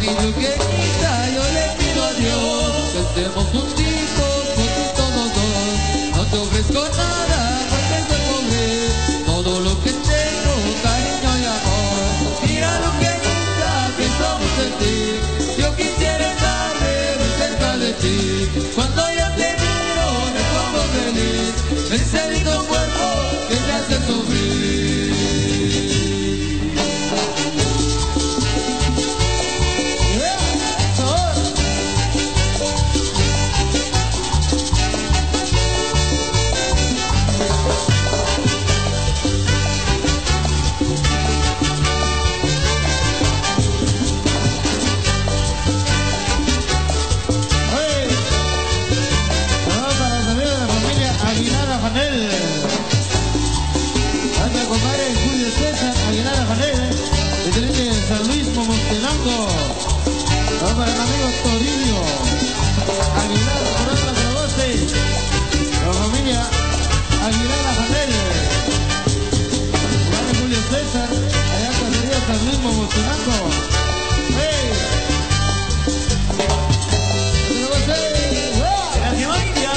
mi Luqueñita, yo le pido a Dios que estemos juntitos, juntitos los dos. No te ofrezco nada porque soy pobre, todo lo que tengo, cariño y amor. Mira Luqueñita, pensamos en ti, yo quisiera estar muy cerca de ti. Cuando yo te miro me pongo feliz, el cerito cuerpo que me hace sufrir. Para el amigo Toribio Aguilar, por otra de voce, la familia Aguilar Ajanel, para Julio César, allá Cacería San Luis Momostenango. ¡Hey! ¡Gracias, María!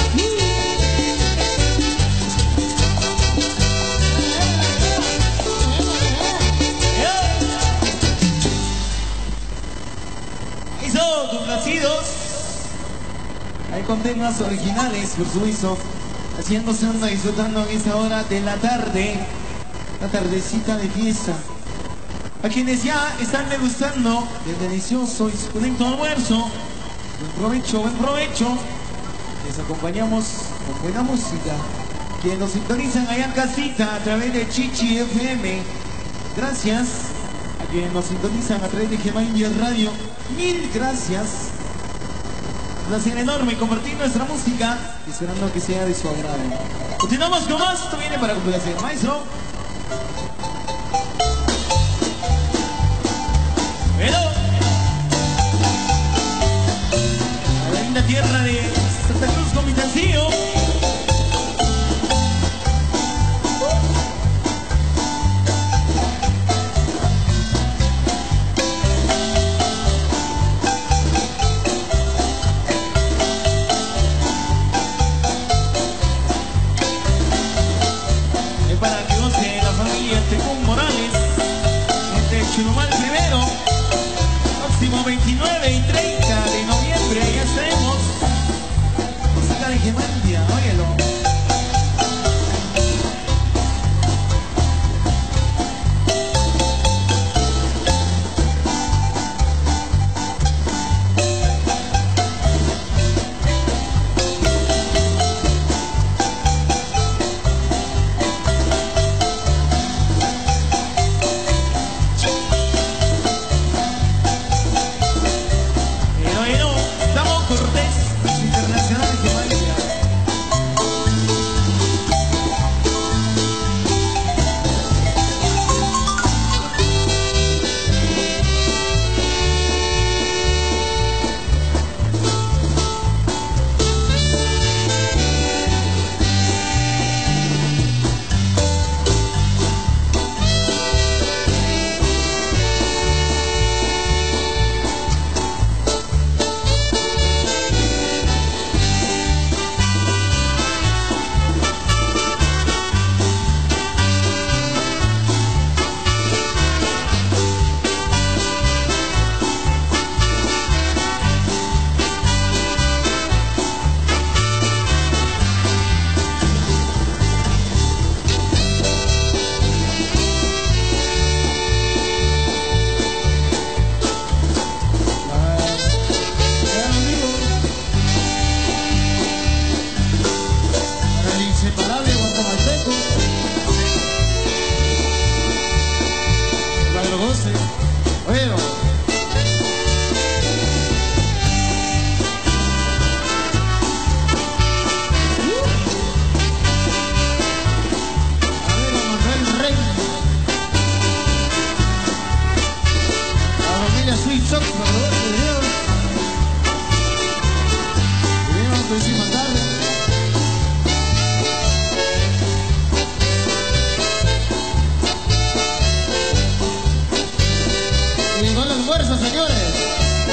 Complacidos ahí con temas originales, por supuesto, haciéndose onda, disfrutando en esta hora de la tarde, la tardecita de fiesta. A quienes ya están degustando del delicioso y suculento almuerzo, buen provecho, buen provecho. Les acompañamos con buena música. Quienes nos sintonizan allá en casita a través de Chichi FM, gracias. A quienes nos sintonizan a través de Gemaindia Radio, mil gracias. Placer enorme compartir nuestra música, esperando que sea de su agrado. Continuamos con más, esto viene para complacer, maestro. Pero a la linda tierra de Santa Cruz con mi sencillo. Churumal primero, próximo 29 y 30 de noviembre, ya estaremos. Música de Gemaindia, óyelo. Señores.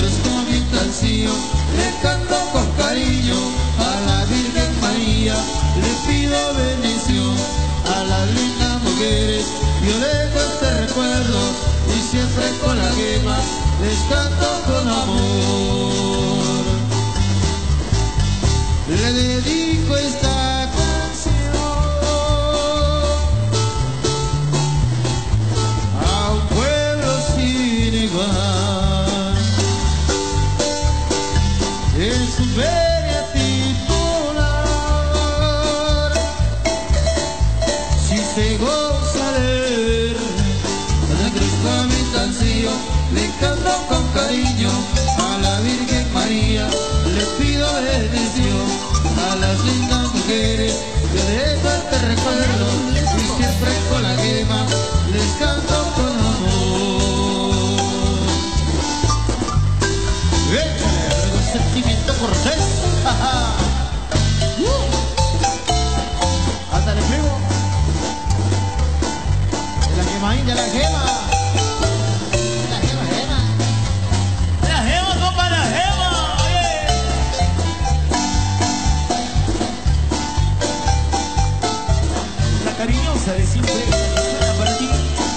ofrezco mi canción, le canto con cariño a la Virgen María, le pido bendición a las lindas mujeres. Yo dejo este recuerdo y siempre con la gema les canto con amor. Le dedico esta canción a un pueblo sin igual, en su feria titular. Si se goza de ver, le crezco mi canción, le canto con cariño a la Virgen María, le pido bendición a las lindas mujeres. Yo dejo este recuerdo y siempre con la gema les canto con amor. Échale, el sentimiento cortés. Ándale, primo. De la gema, de la gema. La gema, gema. La gema, compa, la gema. Oye. La cariñosa de siempre. Para ti.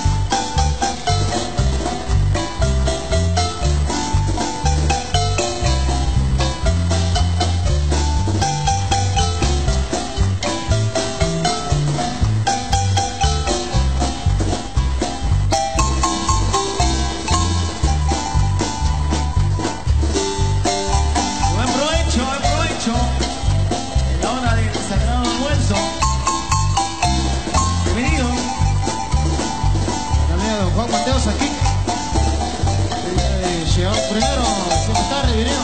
Buen provecho, buen provecho. En la hora del sagrado almuerzo. Bienvenido. También a don Juan Mateos aquí. Llegamos primero, siempre tarde, bienvenido.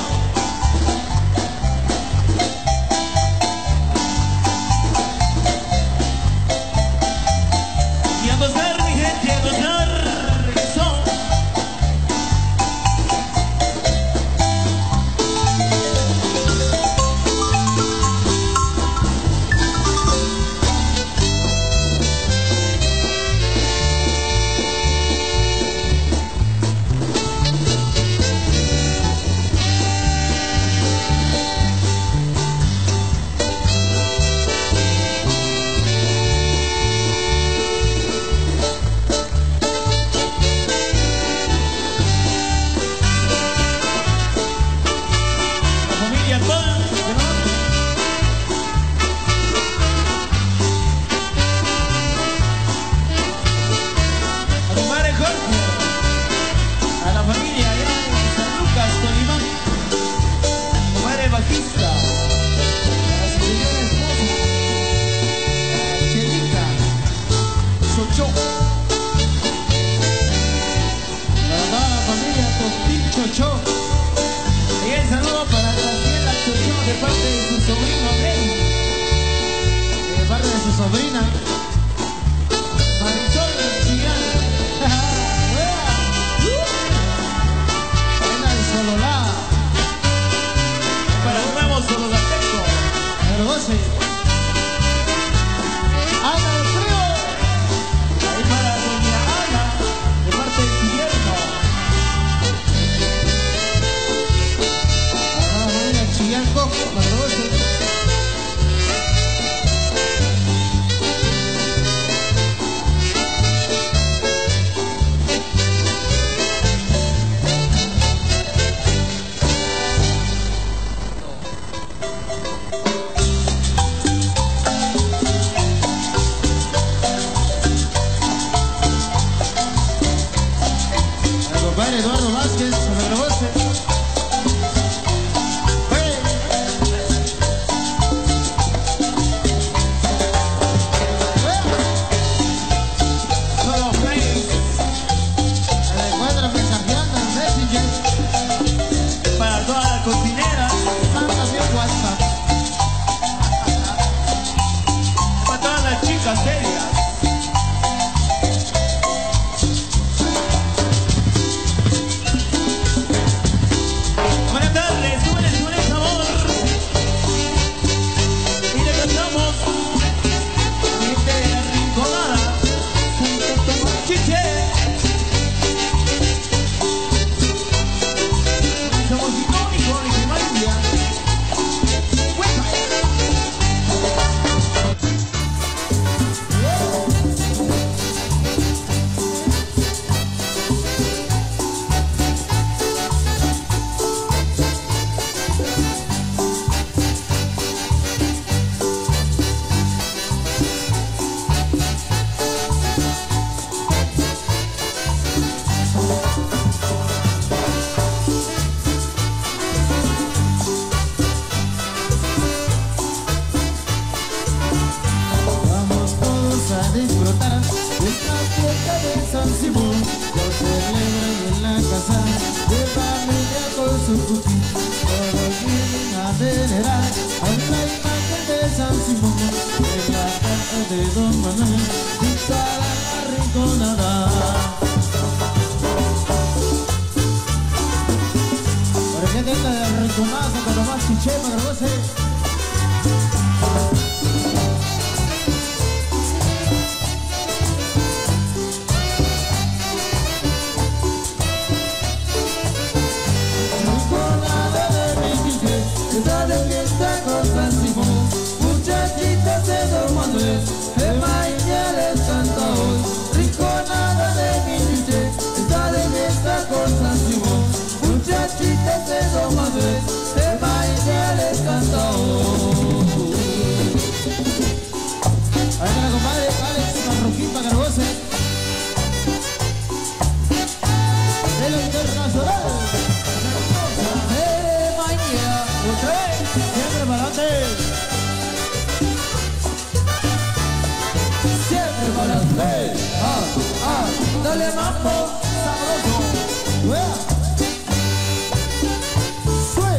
Y a gozar, mi gente, a gozar. Regresó. La familia Coll, a mi madre Jorge, a la familia allá en San Lucas, Tolimán, mi madre bajista, a la señora esposa, Chelita, Socho, para toda la familia Tostín Chocho. Y el saludo para Graciela Chocho de parte de su sobrino Rey, de parte de su sobrina Marisol Chillán. Buena de Sololá. Para un nuevo Sologateco. Pero goce. Ana del Frío. Ahí para doña Ana, de parte de Guillermo. Chillán Coco, para goce. El compadre Eduardo Vázquez, para goce. Solo Face. Se encuentra mensajeando en Messenger. Para toda la cocinera, manda bien WhatsApp. Para todas las chicas serias. Buenas tardes, súbele sabor. Y le cantamos gente de la Rinconada, Santo Tomás Chiche. Suzuki, todos vienen a venerar a la imagen de San Simón, en la casa de Don Manuel, pintada la rinconada. Para que tenga de rinconazo con lo más chiché, para que lo goce. Está de fiesta con San Simón, muchachitas de Don Manuel, de Mañales canta hoy, rinconada de mi chiche. Está de fiesta con San Simón, muchachitas de Don Manuel, de Mañales canta hoy. Ahí está la compadre Alex Marroquín para que lo goce. De lo internacional. Siempre para adelante. Siempre para adelante. Dale mambo Sabroso. ¡Wea! ¡Sue!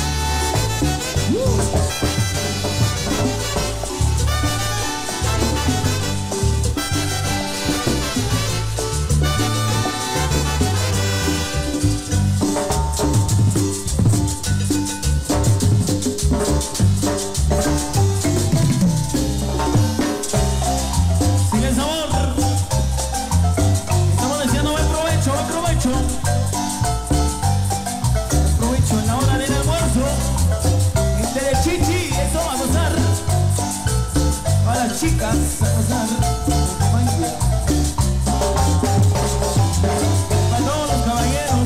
Chicas, a gozar con magia. Para todos los caballeros.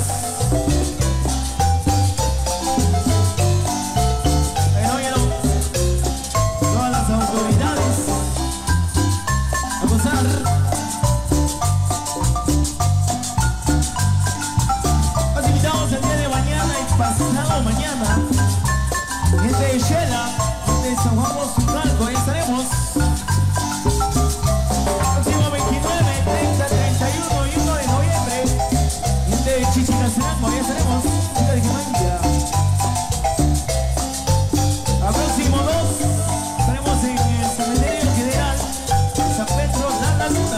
Pero todas las autoridades a gozar. Los invitamos el día de mañana y pasado mañana. Gente de Shela, gente de San Juan Bosco, ahí estaremos. Chichinacinango, ahí estaremos, chica de Quimandia. A próximo 2 estaremos en el cementerio general de San Pedro La Luna.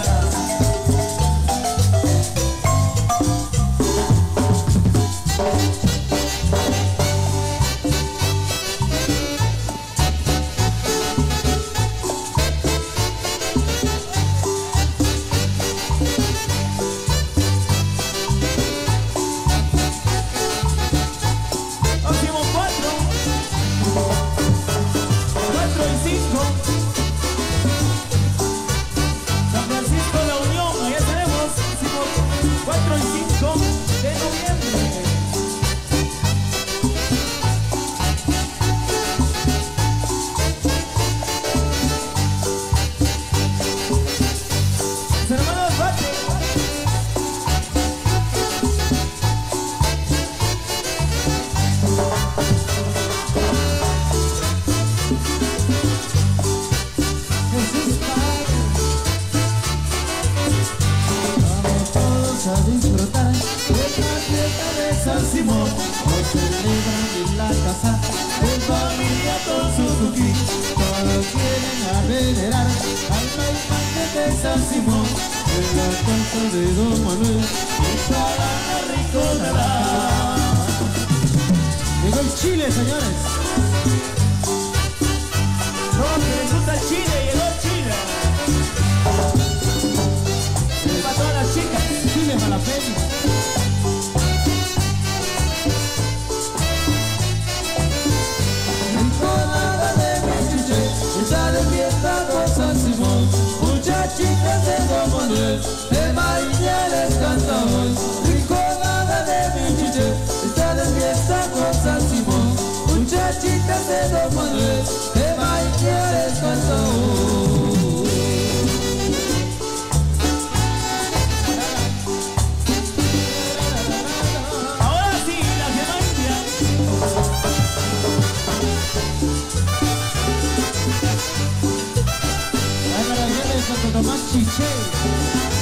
San Simón, en la casa de Don Manuel, y para la rinconada. Llegó el Chile, señores. No, que les gusta el Chile, llegó el Chile. Para todas las chicas. Chile jalapeño. Rinconada de mi chiche, está de fiesta con San Simón. Muchachitas de Don Manuel, de Mañales canta hoy. Rinconada de mi chiche, está de fiesta con San Simón. Muchachitas de Don Manuel, de Mañales canta hoy. Ahora sí, la Gemaña. Ahí para la gente de Santo Tomás Chiché.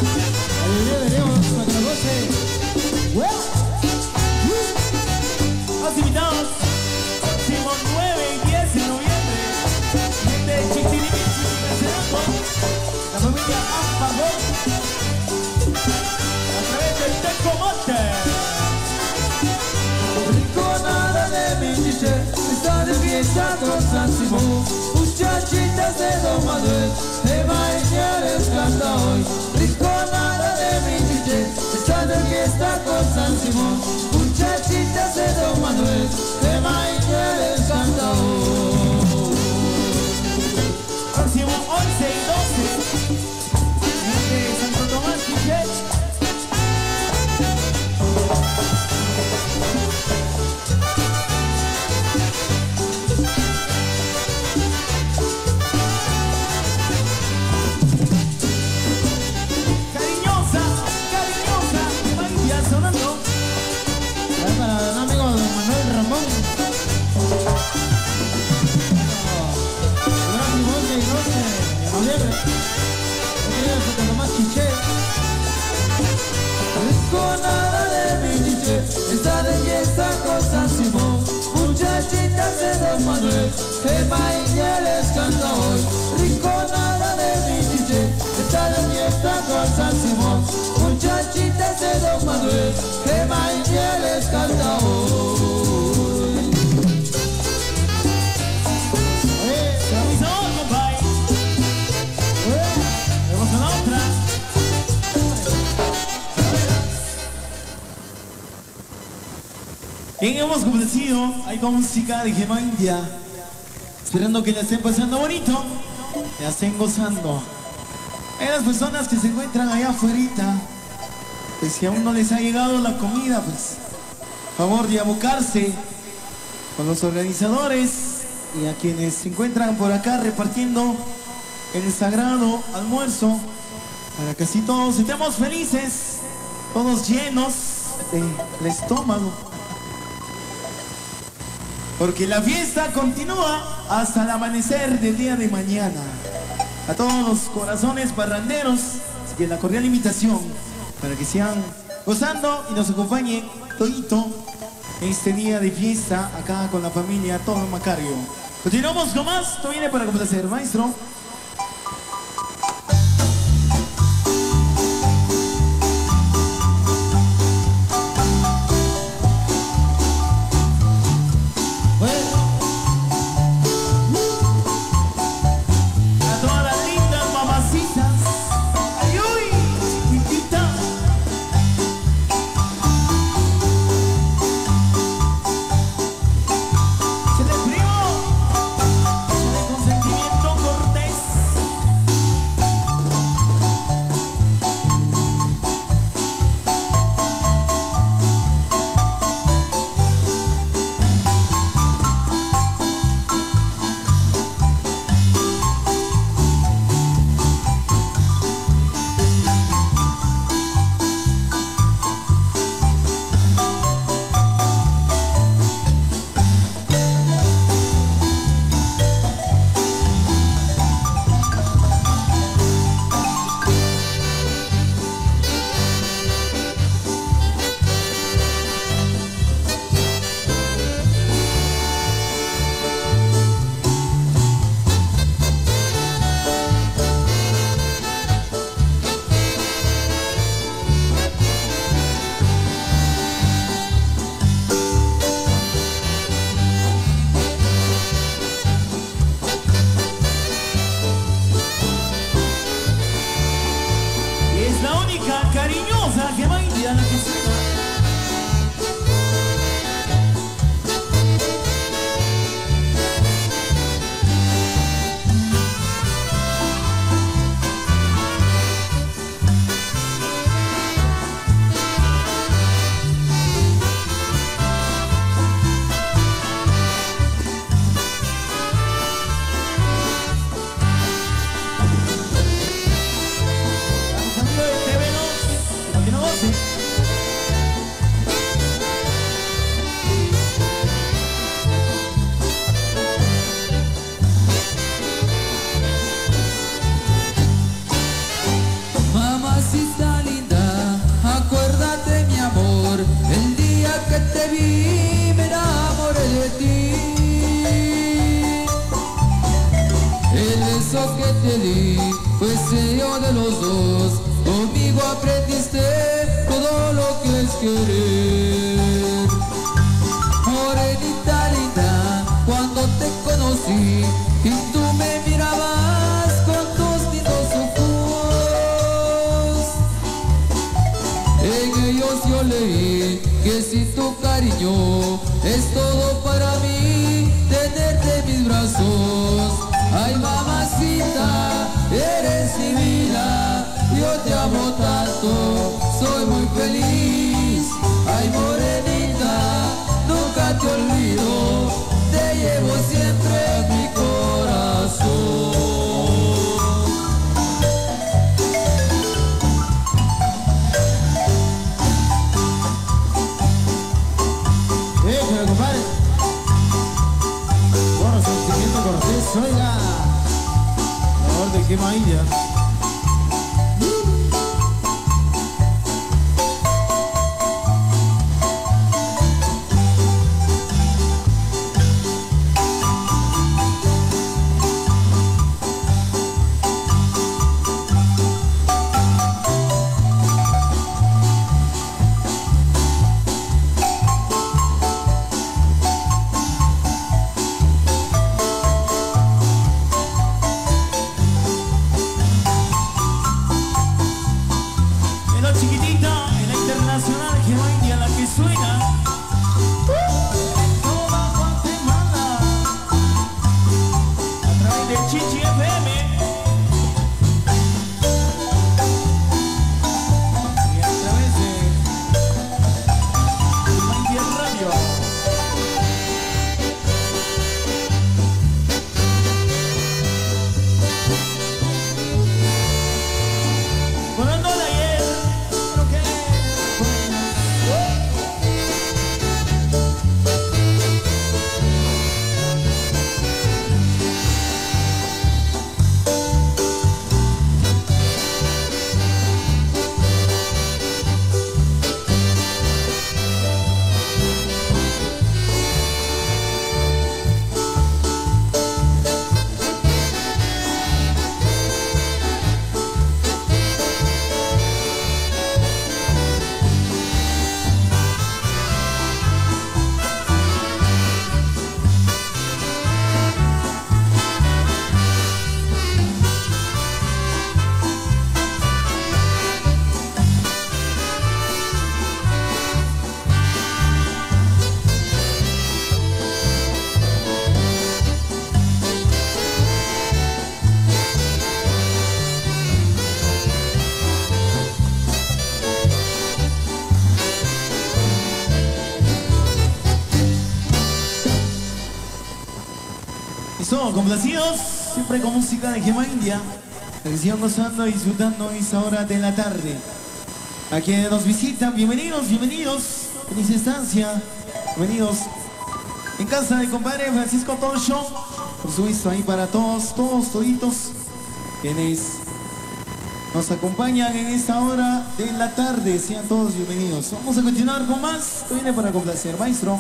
Ahí venimos para que lo goce. ¡Wow! fiesta con San Simón. Muchachitas de Don Manuel, de Mañares canta hoy. Rinconada de mi chiche, está de fiesta con San Simón. Muchachitas de Don Manuel, de Mañares canta hoy. Próximo 11 y 12 de Santo Tomás Chiche. Rinconada de mi chiche, está de fiesta con San Simón. Muchachitas de Don Manuel, de Mañares canta hoy. Rinconada de mi chiche, está de fiesta con San Simón. Muchachitas de Don Manuel, de Mañares canta hoy. Permiso, compadre. Vamos a la otra. Bien, hemos complacido ahí con música de Gema India, esperando que la estén pasando bonito, la estén gozando. Hay las personas que se encuentran allá afuera, pues si aún no les ha llegado la comida, pues favor de abocarse con los organizadores y a quienes se encuentran por acá repartiendo el sagrado almuerzo, para que así todos estemos felices, todos llenos del estómago. Porque la fiesta continúa hasta el amanecer del día de mañana. A todos los corazones parranderos, y en la cordial invitación para que sigan gozando y nos acompañe todito en este día de fiesta acá con la familia Todo Macario. Continuamos con más, esto viene para complacer, maestro. Cariñosa que va a ir a la piscina. Que te di fue sello de los dos. Conmigo aprendiste todo lo que es querer. Morenita linda, cuando te leí y tú me mirabas con tus lindos ojos. En ellos yo leí que sin tu cariño es todo para mí tenerte en mis brazos. Ay, mamacita, eres mi vida, yo te amo tanto, soy muy feliz. Ay, morenita, nunca te olvido, te llevo siempre en mi corazón. Déjame, compadre. Bueno, sentimiento Cortés, oiga. Por favor, de qué mailla. Complacidos, siempre con música de Gema India. Les sigan gozando y disfrutando esta hora de la tarde. A quienes nos visitan, bienvenidos, bienvenidos. Feliz estancia, bienvenidos. En casa de compadre Francisco Toncho, por supuesto ahí para todos, toditos, quienes nos acompañan en esta hora de la tarde. Sean todos bienvenidos. Vamos a continuar con más. Esto viene para complacer, maestro.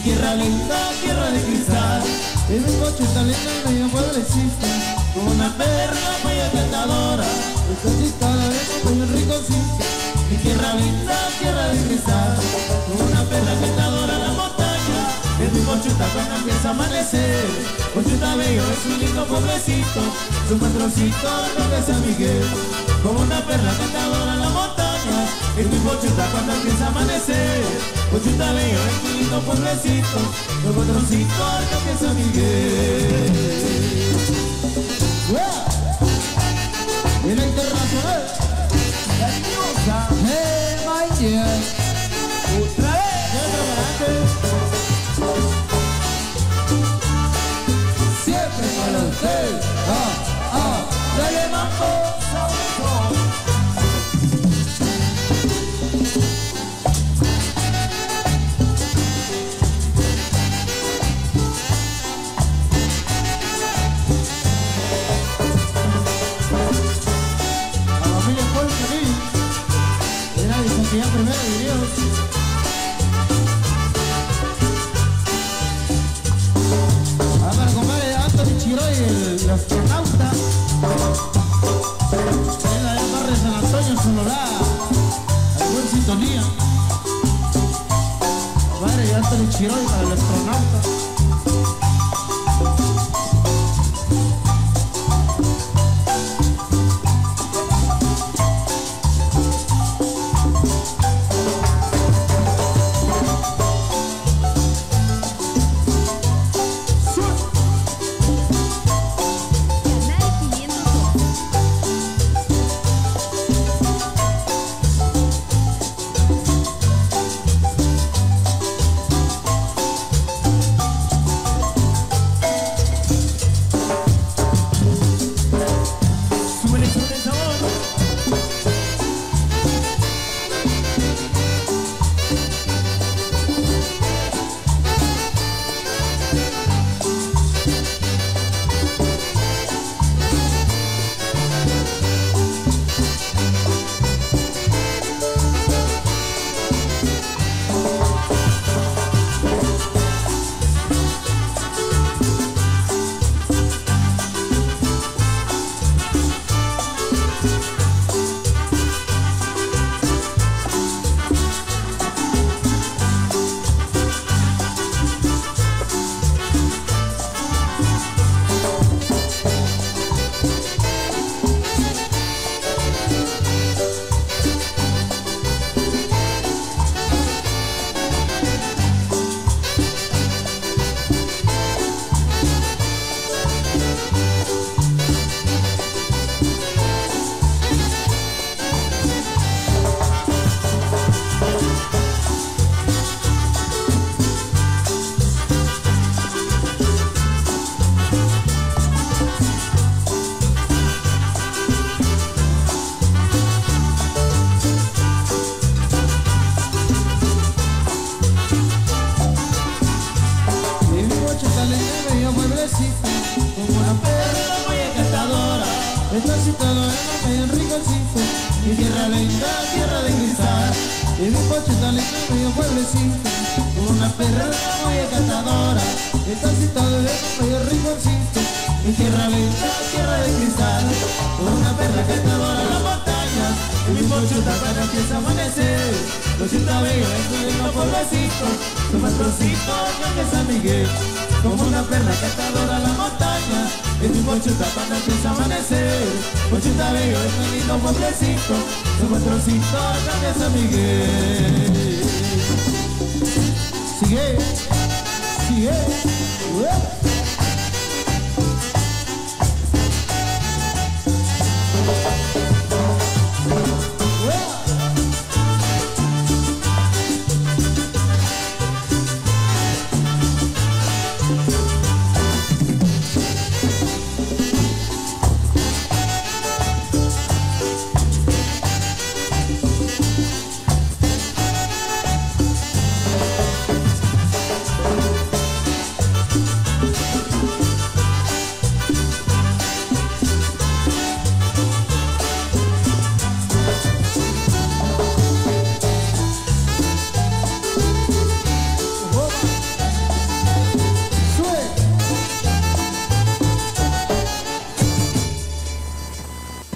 tierra linda, tierra de cristal. Y mi cochita linda y medio pueblecito, con una perra muy encantadora. Mi cochita la vemos muy ricocito. Mi tierra linda, tierra de cristal, con una perra encantadora la montaña. Es mi cochita cuando empieza a amanecer. Cochita bello es un lindo pueblecito, su patroncito no es San Miguel. Como una perla cantadora en la montaña, es mi cochita cuando empieza a amanecer. Cochita bello es un lindo pueblecito, su patroncito no es San Miguel. Y la internacional, la diosa, my dear. otra vez, Siempre con usted. dale mambo, sabroso. A la familia Polka, era de Santillán Primero de Dios. Para compadre Anthony Chiroy, el astronauta, en la del barrio de San Antonio, Sonora, al buen sintonía. Compadre Anthony Chiroy para el astronauta. Como una perra muy encantadora, está situado en un rinconcito. Mi tierra linda, tierra de cristal, y mi cochita linda, medio pueblecito. Como una perra muy encantadora, está situado en un medio rinconcito. Mi tierra linda, tierra de cristal, como una perra encantadora en las montañas. Y mi cochita cuando empieza a amanecer, cochita bello en su lindo pueblecito. Su patroncito no es San Miguel. Como una perla cantadora en la montaña, y mi cochita cuando empieza a amanecer. Cochita bello es un lindo pueblecito, su patroncito no es San Miguel. Sigue, sigue,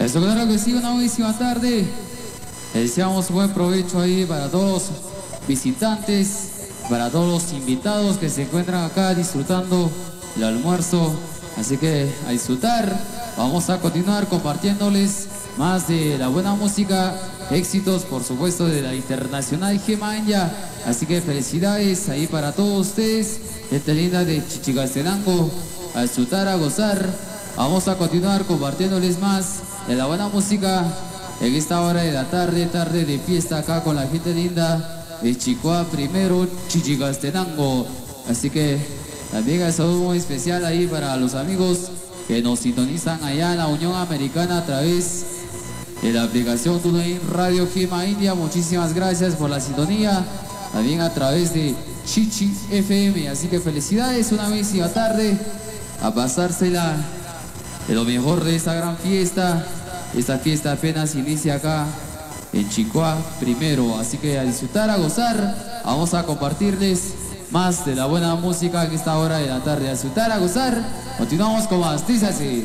Eso, claro que sí, una buenísima tarde. Le deseamos buen provecho ahí para todos los visitantes, para todos los invitados que se encuentran acá disfrutando el almuerzo. Así que a disfrutar. Vamos a continuar compartiéndoles más de la buena música, éxitos por supuesto de la internacional Gema India. Así que felicidades ahí para todos ustedes, gente linda de Chichicastenango. A disfrutar, a gozar. Vamos a continuar compartiéndoles más de la buena música en esta hora de la tarde, tarde de fiesta acá con la gente linda de Chicoa primero, Chichicastenango. Así que también un saludo muy especial ahí para los amigos que nos sintonizan allá en la Unión Americana a través de la aplicación TuneIn Radio Gema India. Muchísimas gracias por la sintonía, también a través de Chichi FM. Así que felicidades, una buenísima tarde, a pasársela de lo mejor de esta gran fiesta. Esta fiesta apenas inicia acá en Chicoa primero, así que a disfrutar, a gozar. Vamos a compartirles más de la buena música en esta hora de la tarde. A disfrutar, a gozar. Continuamos con más. Dice así.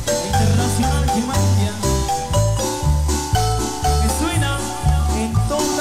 Que suena en toda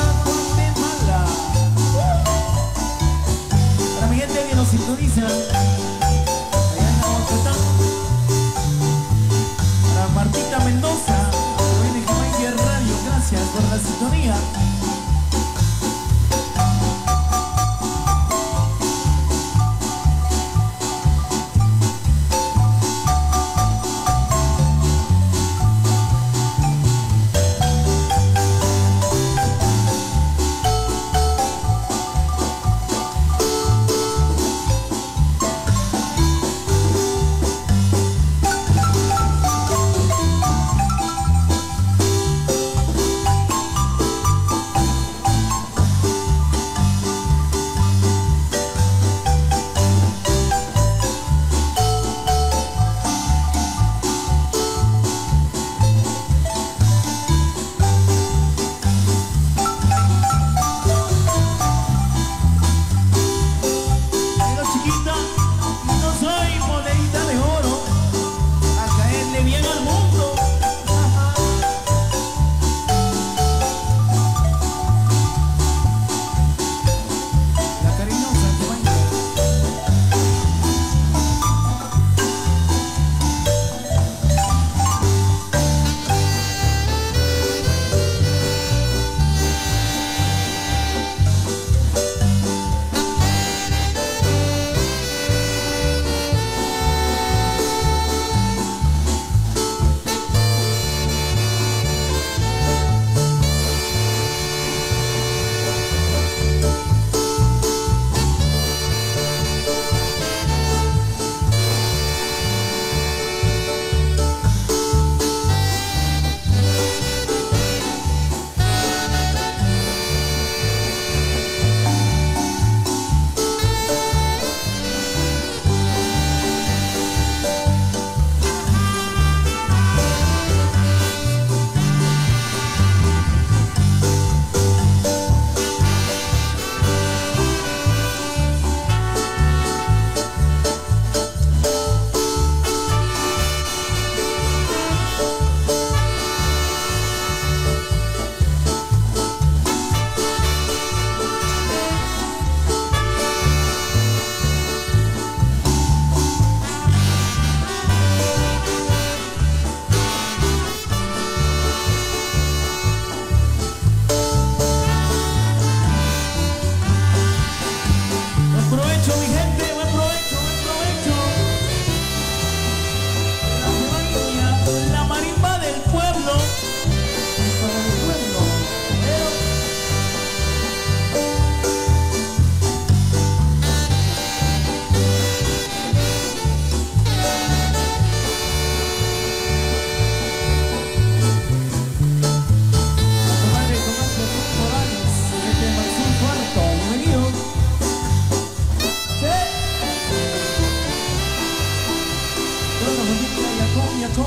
inmediato.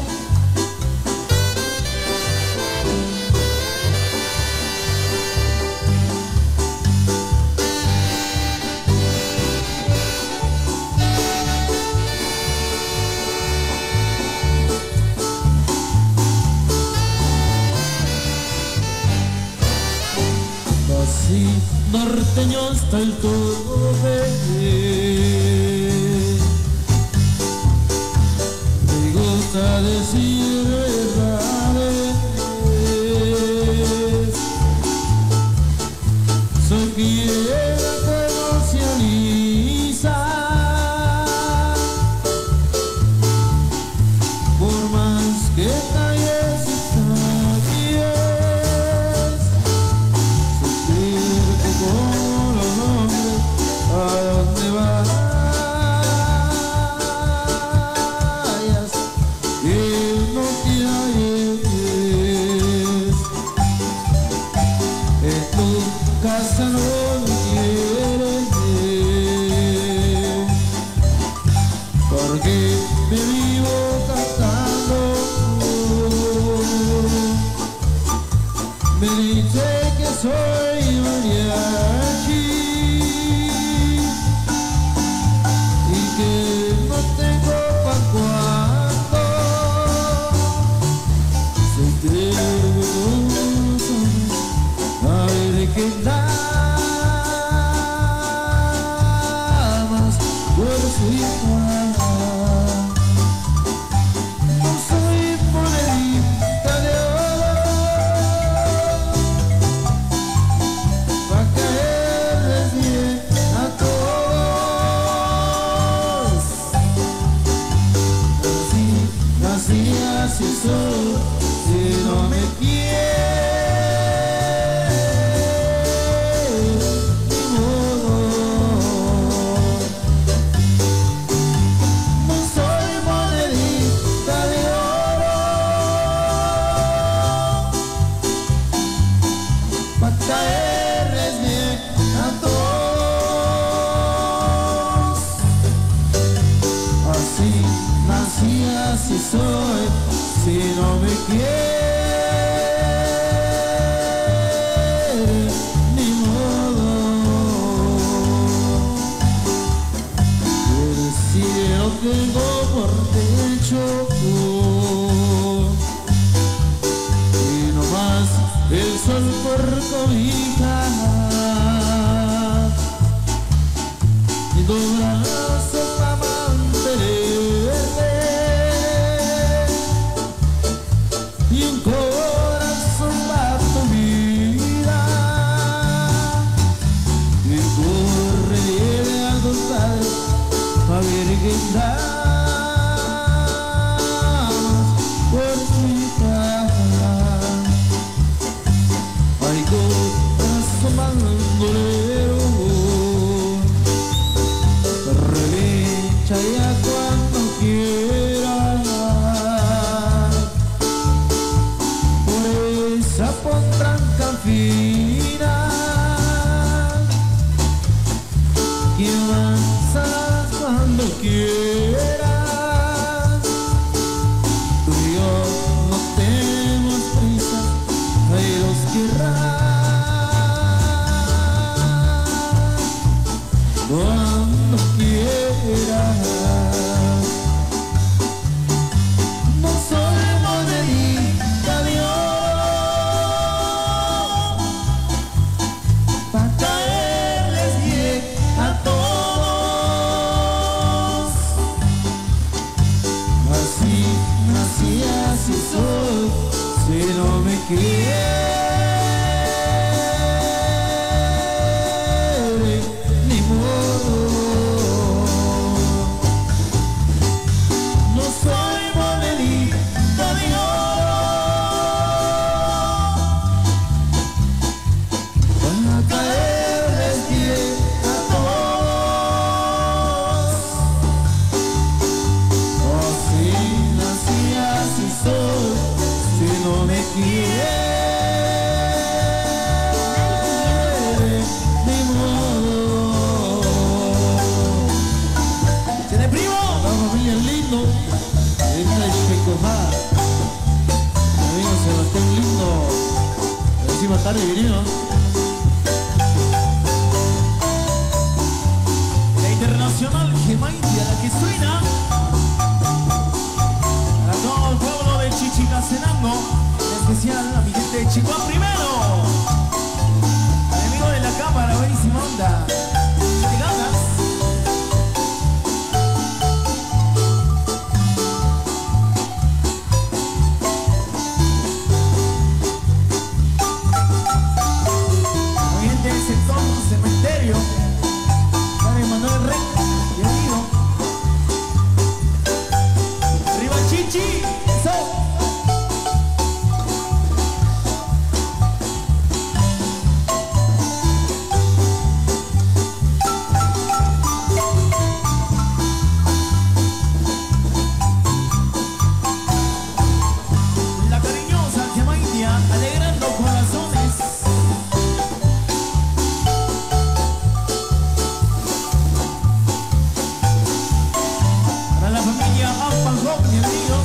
Así, norteño hasta el tope. Me gusta decir verdades. Soy quien te emocioniza. Por más que calles y calles, sentirte como los hombres a donde vayas, que no te halles. En tu casa no me quieren, porque me vivo cantando. Me dice que soy mariachi y que no tengo pa' cuando sentirme gozoso. A ver qué damas por su hija. No soy monedita de oro pa' caerles bien a todos. Así, así soy, si no me quieres, ni modo. No soy monedita de oro pa' caerles bien a todos. Así nací, así soy, si no me quieres, ni modo. El cielo tengo por techo y no más el sol por cobija. Y tu brazo para mantenerme y un corazón para tu vida. Y corre, lleve a tus padres a ver qué damas por tu hija. Ay, corre, compadre divino. La internacional Gema India, la que suena para todo el pueblo de Chichicastenango, en especial a mi gente de Chihuahua primero. Enemigo de la cámara, buenísima onda. ¿Te ganas? Cementerio, Dale Manuel Rey, bienvenido. Arriba Chichi, eso. La cariñosa Gema India, alegrando corazones. Bienvenidos.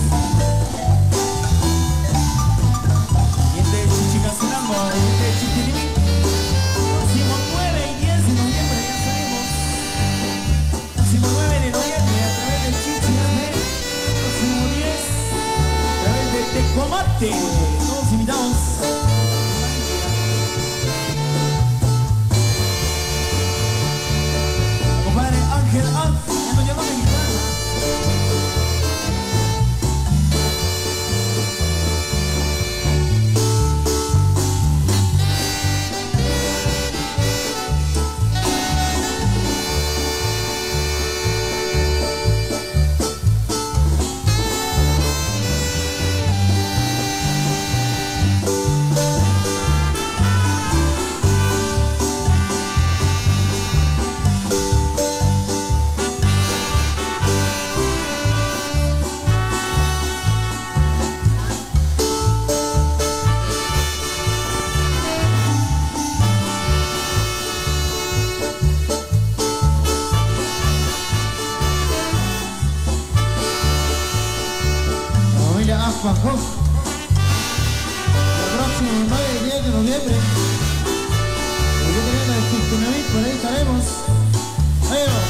Gente de Chichicastenango, gente de Chichiriví. Próximo 9 y 10 de noviembre ya estaremos. Próximo 9 de noviembre a través del Chichi. Próximo 10 a través de Tecomate. Todos invitados. Compadre Ángel ya nos llama mexicano. Bangkok. El próximo 9 y 10 de noviembre. Yo teniendo el Chichinaví, por ahí estaremos. Ahí va.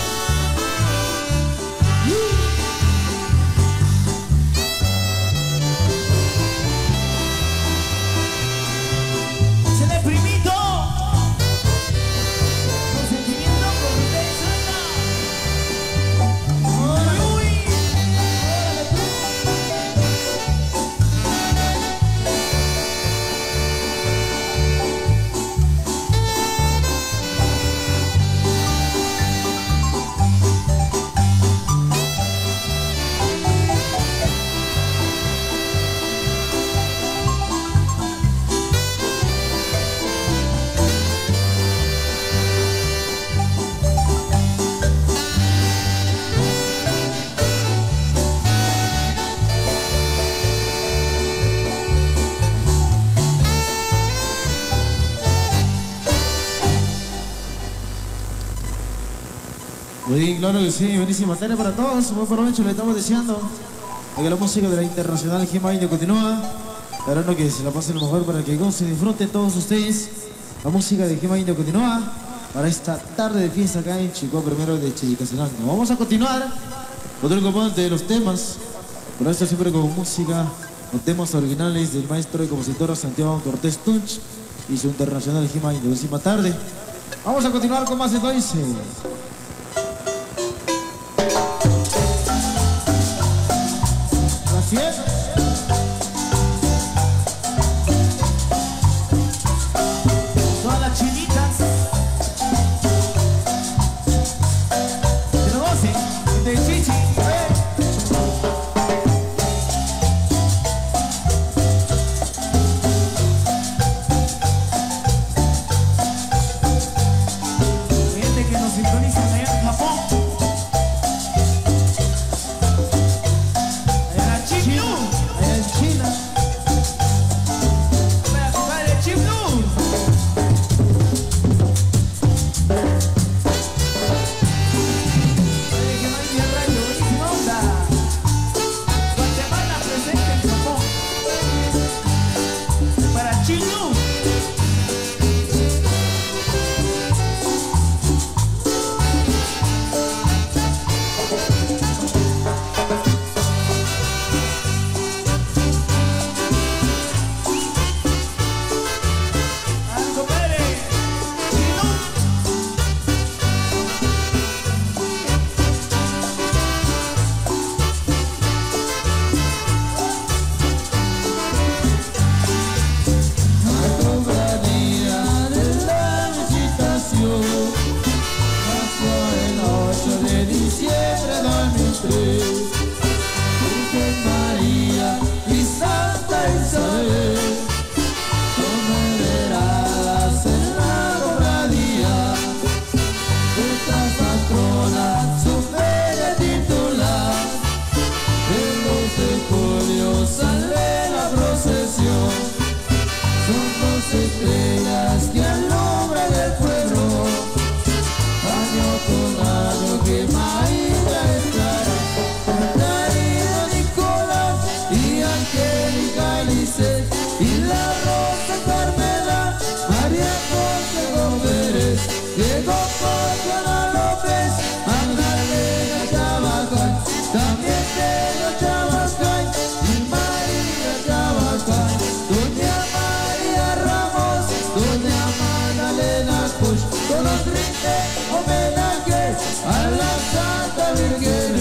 Se le primito. Con sentimiento, con ustedes suena. Sí, claro que sí, buenísima tarde para todos, buen provecho le estamos deseando. A que la música de la internacional Gema India continúa, esperando que se la pasen lo mejor para que gocen y disfruten todos ustedes. La música de Gema India continúa para esta tarde de fiesta acá en Chihuahua primero de Chichicastenango. Vamos a continuar con otro componente de los temas, pero esto siempre con música, con temas originales del maestro y compositor Santiago Cortés Tunch y su internacional Gema India. Buenísima tarde. Vamos a continuar con más de Doice. Gracias. Todas las chinitas de los 12 de Chichi. Gente que nos sintoniza allá en Japón. tres, Virgen María y Santa Isabel, son veneradas en la cofradía. Estas patronas son titular, el 2 de julio sale la procesión, son 2 estrellas que alumbran el pueblo, año con año que María estará. Catarina, Nicolás y Angélica Lisset y la Rosa Carmela, María José Gómez, Diego Ana López, Magdalena Chabacay, también Pedro Chabacay y María Chabacay, doña María Ramos, doña Magdalena Push, todos rinden homenaje a la Santa Virgen.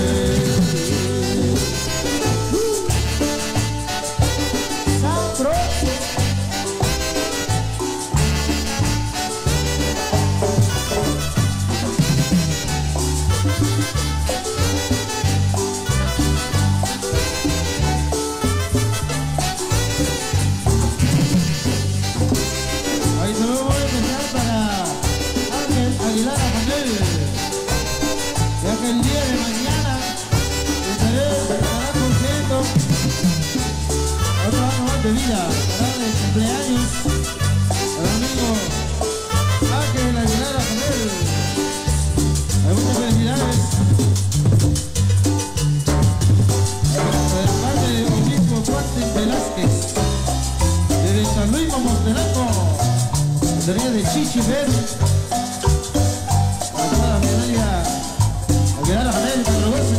Ahí se lo voy a empezar para Ángel Aguilar Rafael, ya que el día de mañana estaré cumpliendo otro año más de vida para darle cumpleaños al amigo Ángel Aguilar Rafael. Muchas felicidades del padre de obispo Juan Velázquez de San Luis Momostenango, sería de Chichiver, para toda la familia Aguilar Rafael, para los goces.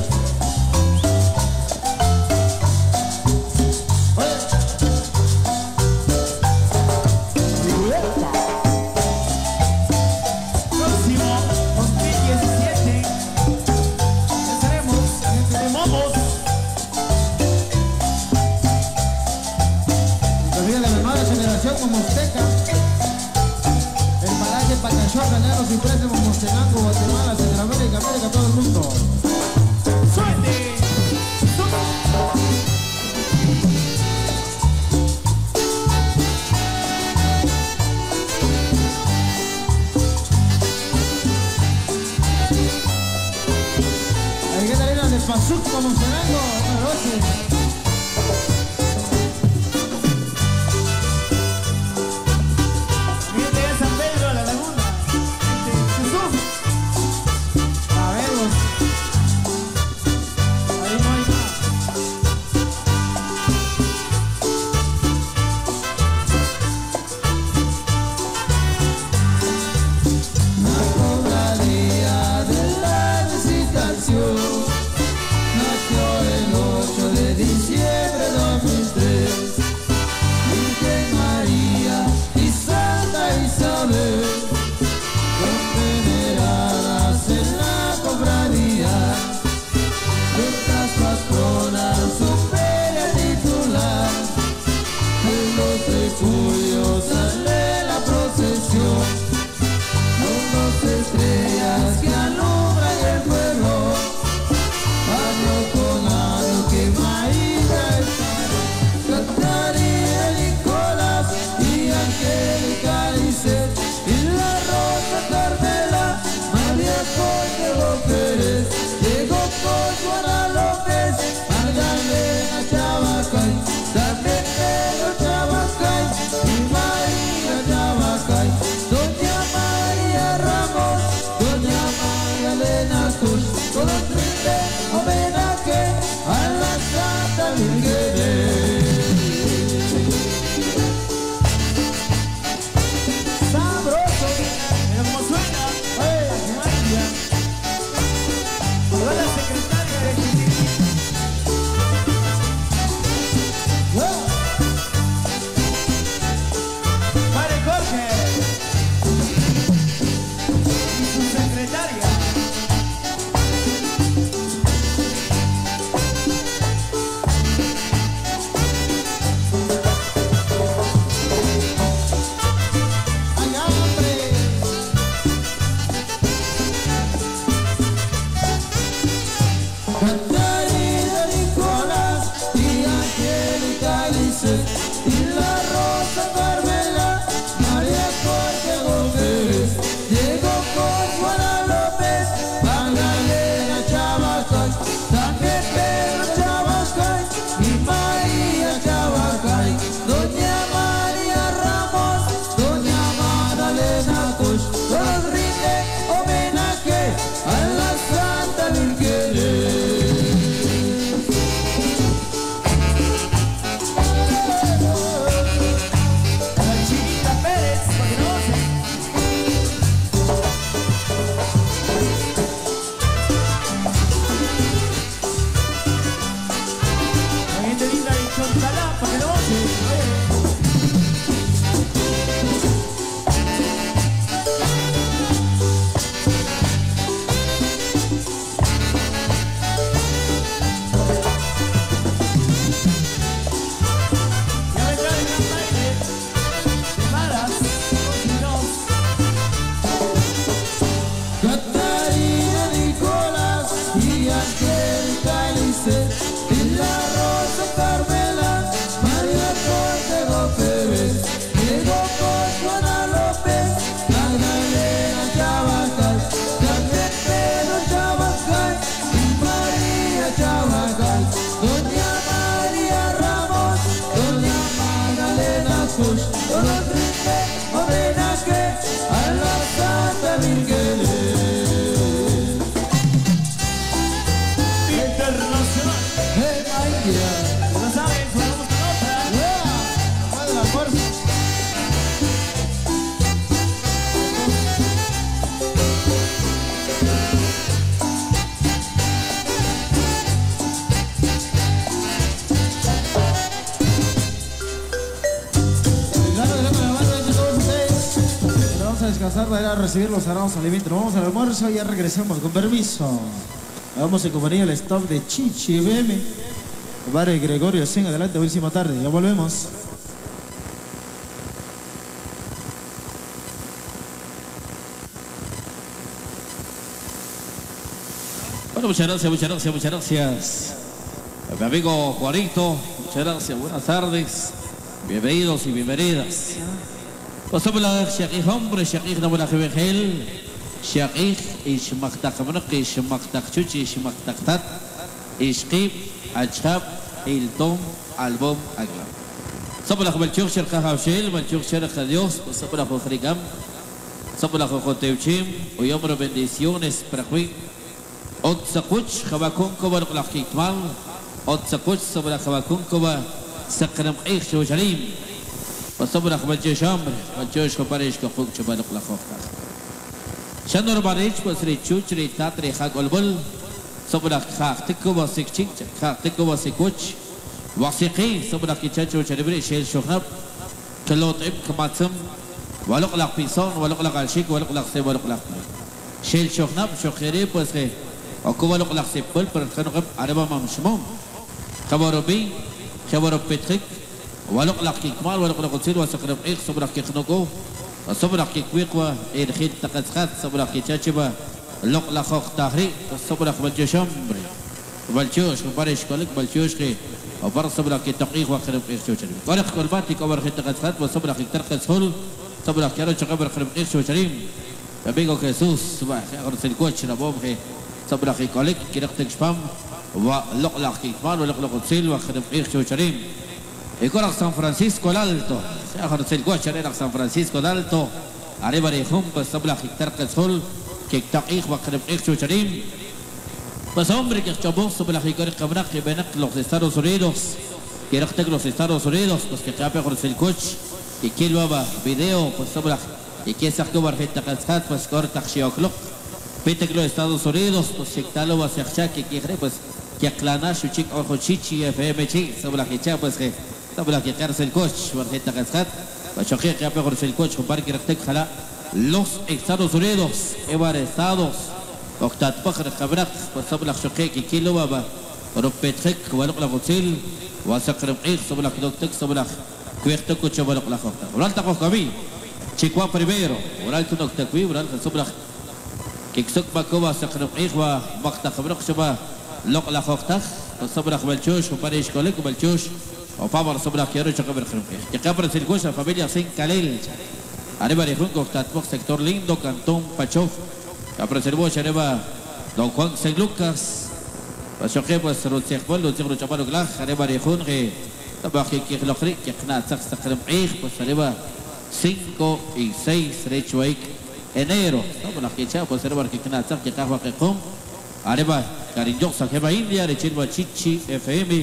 Próximo 2017 estaremos en Momos. Todavía la nueva generación momosteca, el paraje Pacachua, Caneros y Preste, Momostenango, Guatemala, Centroamérica, América, todo el mundo. ¡Suerte! Hay que tener de Pazuc, Momostenango, buenas noches. Nació el 8 de diciembre pasar a recibir los sagrados alimentos. Vamos al almuerzo y ya regresamos, con permiso. Vamos en compañía del staff de Chichi BM. Padre Gregorio Sen, adelante, buenísima tarde. Ya volvemos. Bueno, muchas gracias. Mi amigo Juanito, muchas gracias, buenas tardes. Bienvenidos y bienvenidas. Pasamos la Shaqih hombre, Shaqih no la Jebejel, Shaqih, Ishmaktak Mnaki, Ishmaktak Chuchi, Ishmaktak Tat, Ishqib, Achab, Iltom, Album, Aglam. Pasamos la Jebelchuk, Sherka Hafshel, Malchuk, Sherka Dios, pasamos la Jojrigam, pasamos la Jojoteuchim, hoy hombre bendiciones para Juan. Otsakuch, Jabakun Koba, la Kitmal, Otsakuch, sobre la Jabakun Koba, Sakram Eich, Shojalim. وصبر أخبر جيش أمر والجيش كباريش كفوق شبالق لخوفك شنور باريش بسري تشوش ري تاتري خاق البل صبر خاق تكو واسك تشيك خاق تكو واسك وش واسقي صبر كيتشو شربري شيل شخنب كلوت إب كماتسم ولق لق بيسون ولق لق الشيك ولق لق سي ولق لق شيل شخنب شخيري بسري أكو ولق لق سي بل برتخنقب عربا ممشموم خبرو خبرو بيتخيك ولق لق كمال ولق لق تصير وسقرب إخ صبر كي خنقو صبر كي كويقوا إرخيل تقصخات صبر كي تشبه لق لق تهري صبر كي بلجشم بلجوش كبارش كلك بلجوش كي وبر صبر كي تقيق وخرب إخ شوشري ورق كلباتي كبر خيل تقصخات وصبر كي ترقص هول صبر كي رجع قبر خرب إخ شوشري بيجو كيسوس صباح أرسل كوتش نبوم كي صبر كي كلك كي رقتك شبام ولق لق كمال ولق لق تصير وخرب إخ شوشري يقول San Francisco el Alto. Se ha conocido el coche en San Francisco el Alto. Arriba de Jumpa, sabla hectar Kazul, que taquij va a creer chucharim. Pues hombre que chabón sobre la hectar cabra que ven los Estados Unidos, que era los Estados Unidos, pues que ya pegó el coche, y que lo va video, pues sobre la y que se acaba de hectar Kazat, pues corta Xioclo. Pete que los Estados Unidos, pues que tal lo va a hacer que quiere, pues que aclana su chico o chichi FMC sobre la hectar, pues que طبعا كي قرص الكوتش ورخيت تقصخات وشقيق يا بقرص الكوتش وبارك رختك خلا los Estados Unidos Estados وقتات بخر خبرك وصبلك شقيق كيلو بابا ربيتك ولق لغوتيل وسقر بقيق صبلك دوكتك صبلك كويختك وشبلق لخوتك ورال تقوف كمي تشيكوا بريميرو ورال تنوكتك وي ورال صبلك كيكسك بكوا سقر بقيق ومقت خبرك شبا لق لخوتك وصبلك بلشوش وباريش كولك وبلشوش وفابر صبرا كيرو شقبر خرمخ يقبر سلكوش فاميليا سين كاليل arriba de Junco Tatmoc sector lindo Cantón Pachov قبر سلبوش arriba Don Juan San Lucas وشقيب وسروتيخبل وتغرو جبالو غلاخ arriba de Junco تباخي كي خلقري كي قناة سخص تقرم عيخ arriba 5 y 6 Rechuaik enero طبعا كي شاب arriba كي قناة سخ كي قهوة كي قوم arriba Cariñox Sajeba India Rechilva Chichi FM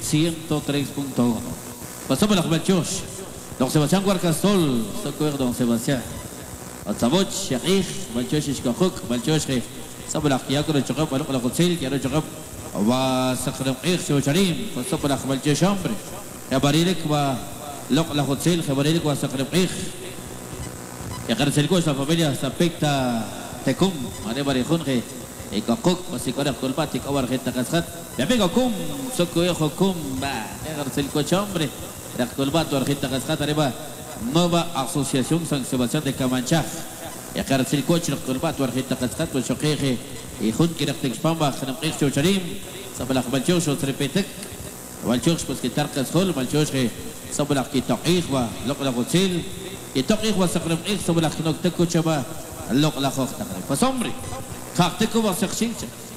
103.1. Pasamos la Juventus. Don Sebastián Guarcastol, Socoer Don Sebastián. Alzaboch, Shaqih, Malchosh Ishkahuk, Malchosh, Sabla Kiakor Chokab, Balok la Hotel, Kiaro Chokab, wa Sakram Ich, Shocharim, pasamos la Juventus Hombre. Yabarilek wa Lok la Hotel, Yabarilek wa Sakram Ich. Yakarselko, la familia Sapekta Tekum, Arebari Junge. Ikakuk masih korek kulpati kawar kita kasat. Ya bego kum soko yo kum ba. Egarse el coche hombre. Rak kulpat war kita kasat arriba nueva asociación San Sebastián de Camanchá. Ya egarse el coche rak kulpat war kita kasat wa shoqehe. Ikhun ki rak tikspamba khanam qik shocharim. Sabla khbalchosh wa trepetek. Walchosh pues que tarkas khol malchosh sabla ki taqih wa laqla qotil. Ki taqih wa sakram qik sabla khnok tekko chaba laqla khokh takre. Pues hombre خاطك وسخشينك